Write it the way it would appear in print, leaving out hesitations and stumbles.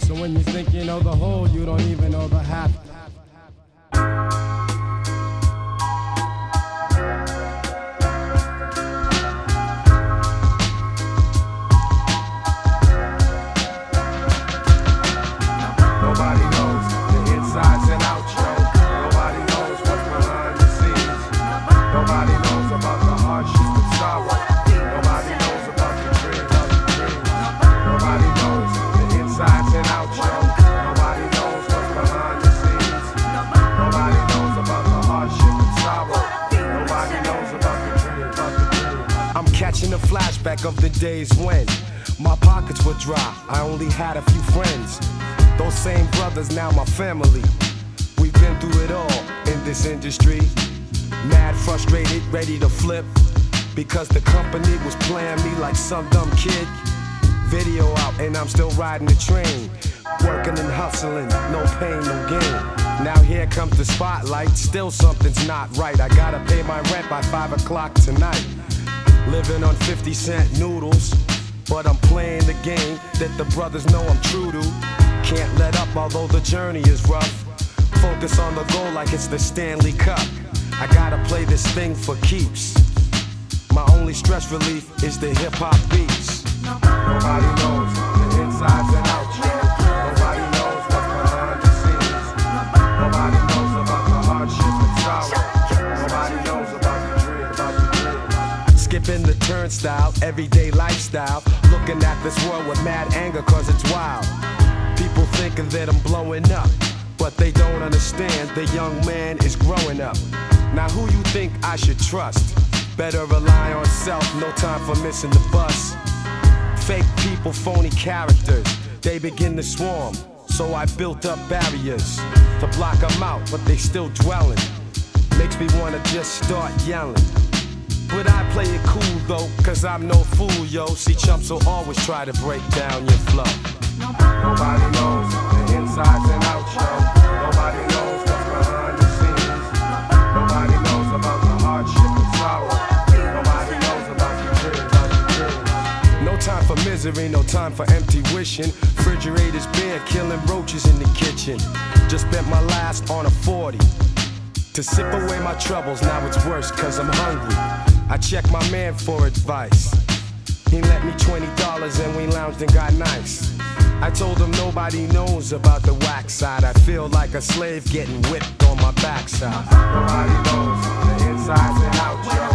So when you think you know the whole, you don't even know the half. Nobody knows the insides and outs, yo. Nobody knows what's behind the scenes. Nobody knows about the hardships and sorrow. Nobody knows about the dreams. Nobody knows the insides and outs, yo. Nobody knows what's behind the scenes. Nobody knows about the hardship and sorrow. Nobody knows about the dreams. I'm catching a flashback of the days when my pockets were dry, I only had a few friends. Those same brothers, now my family. We've been through it all in this industry. Mad, frustrated, ready to flip, because the company was playing me like some dumb kid. Video out and I'm still riding the train, working and hustling, no pain, no gain. Now here comes the spotlight, still something's not right. I gotta pay my rent by 5 o'clock tonight. Living on 50-cent noodles, but I'm playing the game that the brothers know I'm true to. Can't let up although the journey is rough. Focus on the goal like it's the Stanley Cup. I gotta play this thing for keeps. My only stress relief is the hip-hop beats. Nobody knows the insides and outs, yo. Nobody knows what's behind the scenes. Nobody knows about the hardship and sorrow. Nobody knows about the dream. Skipping the turnstile, everyday lifestyle. Looking at this world with mad anger cause it's wild. People thinking that I'm blowing up, but they don't understand the young man is growing up. Now who you think I should trust? Better rely on self, no time for missing the bus. Fake people, phony characters, they begin to swarm. So I built up barriers to block them out, but they still dwelling. Makes me wanna just start yelling. But I play it cool though, cause I'm no fool, yo. See, chumps will always try to break down your flow. Nobody knows the insides and outs, yo. Nobody knows what's behind the scenes. Nobody knows about the hardship and sorrow. Nobody knows about the dreams. No time for misery, no time for empty wishing. Refrigerators bare, killing roaches in the kitchen. Just spent my last on a 40 to sip away my troubles. Now it's worse cause I'm hungry. I checked my man for advice. He lent me $20 and we lounged and got nice. I told him nobody knows about the whack side. I feel like a slave getting whipped on my backside. Nobody knows the insides and outs, yo.